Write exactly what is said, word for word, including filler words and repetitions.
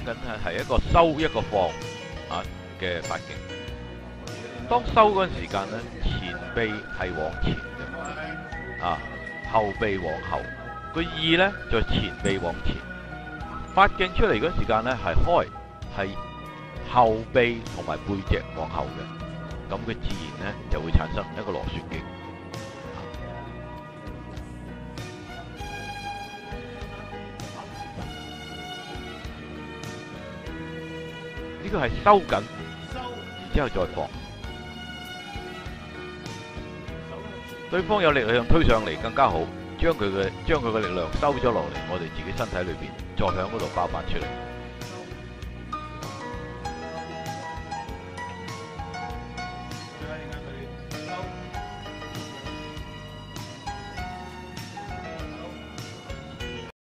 緊係係一個收一個放啊嘅發勁。當收嗰陣時間咧，前臂係往前嘅，啊後臂往後，個意咧就前臂往前。發勁出嚟嗰陣時間咧係開，係後臂同埋背脊往後嘅，咁佢自然咧就會產生一個螺旋勁。呢個係收緊，然之後再放。對方有力量推上嚟更加好，將佢嘅將佢嘅力量收咗落嚟，我哋自己身體裏邊，再響嗰度爆發出嚟。